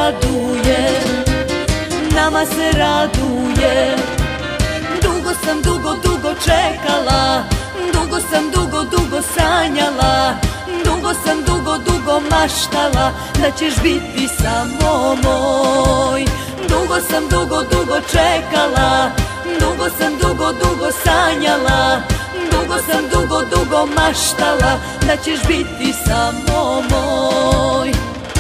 raduje, nama se raduje. Dugo sam, dugo čekala, dugo sam, dugo sanjala, dugo sam, dugo maštala da ćeš biti samo moj. Dugo sam, dugo čekala, dugo sam, dugo sanjala, dugo sam, dugo maštala da ćeš biti samo moj.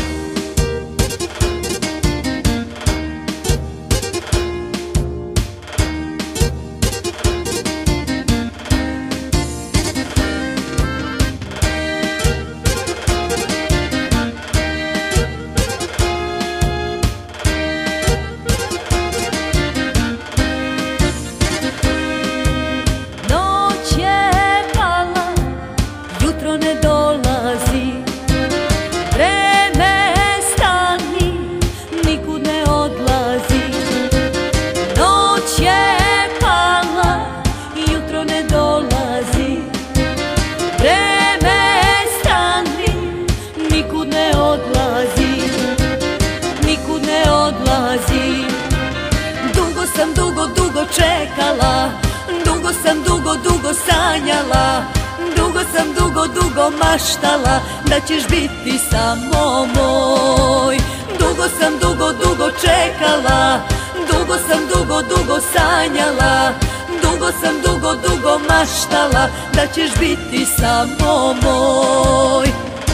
Ne dolazi, vreme stani, nikud ne odlazi. Noć je pala, jutro ne dolazi, vreme stani, nikud ne odlazi, nikud ne odlazi. Dugo sam, dugo čekala, dugo sam, dugo sanjala, dugo sam, dugo maštala da ćeš biti samo moj. Dugo sam, dugo čekala, dugo sam, dugo sanjala, dugo sam, dugo maštala da ćeš biti samo moj.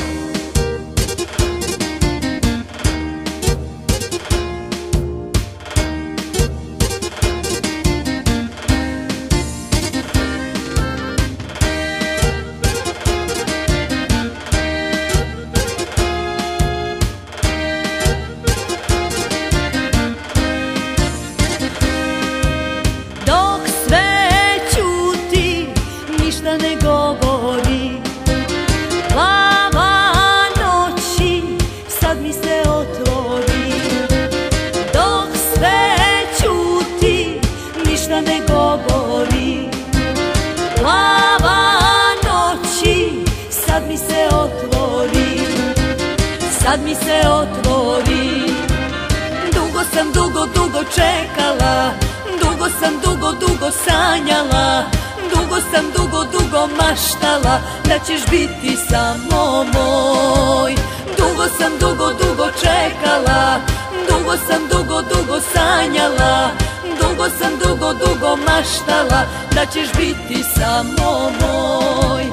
Ništa ne govori, glava noći sad mi se otvori. Dok sve ćuti, ništa ne govori, glava noći sad mi se otvori, sad mi se otvori. Dugo sam, dugo čekala, dugo sam, dugo sanjala, dugo sam, dugo maštala da ćeš biti samo moj. Dugo sam, dugo čekala, dugo sam, dugo sanjala, dugo sam, dugo maštala da ćeš biti samo moj.